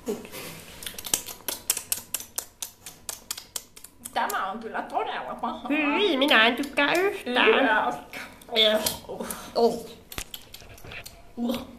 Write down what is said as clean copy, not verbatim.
Tämä on kyllä todella paha. Hyi, minä en tykkää yhtään. Hyvä.